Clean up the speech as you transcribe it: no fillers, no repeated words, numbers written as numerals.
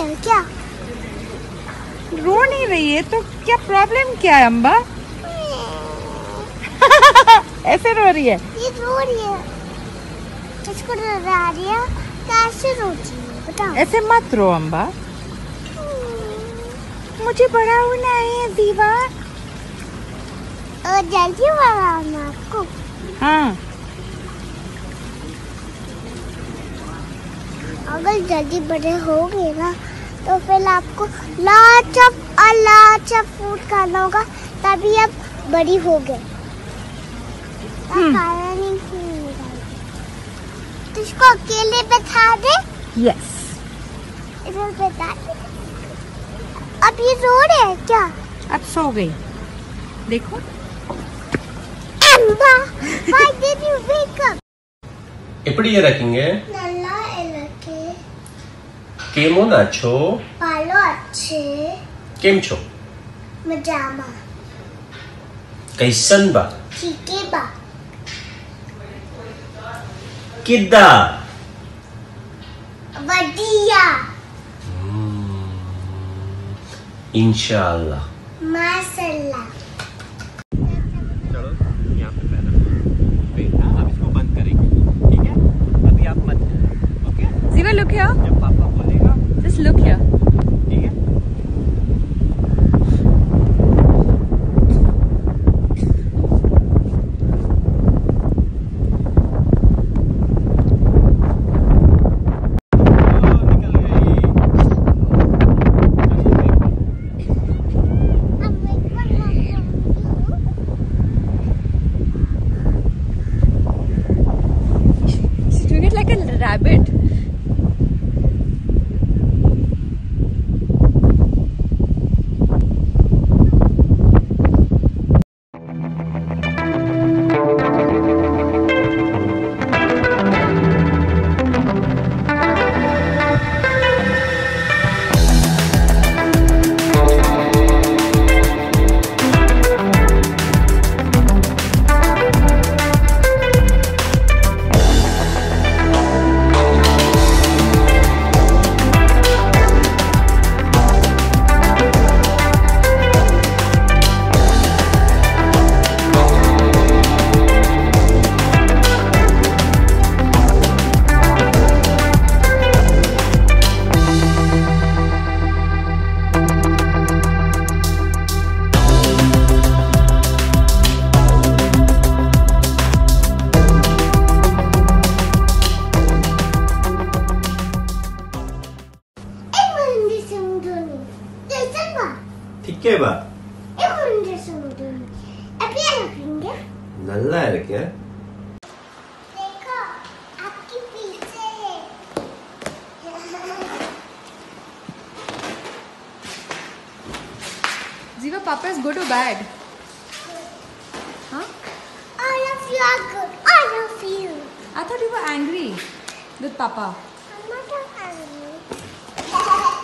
है क्या? रो नहीं रही है तो क्या प्रॉब्लम क्या है अम्बा? ऐसे रो रही है? ये रो रही है, इसको डरा रही है, कैसे रोती है बताओ? ऐसे मत रो अम्बा, मुझे बड़ा होना है जीवा। जल्दी बड़ा होना आपको? हाँ, अगर जल्दी बड़े हो गए ना तो फिर आपको लाजवाब फूड खाना होगा, तभी आप बड़ी हो गए। खाना नहीं खाएगा तो इसको अकेले बैठा दे। यस। इधर बैठा दे। अब ये रो रहे हैं क्या? अब सो गई, देखो। अम्मा, why did you wake up? எப்படி இருக்கீங்க? நல்லா இருக்கு. કેમો નાછો? પાલો अच्छे. કેમ છો? મજામાં. कैसन बा? ठीक है बा. किदा? बढ़िया. इंशाल्लाह. माशाल्लाह. चलो यहाँ पे पैदा अब इसको बंद करेंगे, ठीक है? अभी आप मत जाओ, ओके? जीवा लुक हियर, जब पापा बोलेगा जस्ट लुक हियर। ठीक है? Like a rabbit. ठीक है बा? नल्ला है क्या? देखो, आपके पीछे है। Ziva, Papa is go to bed. Huh? All of you are good. All of you. I thought you were angry with Papa. I'm not angry.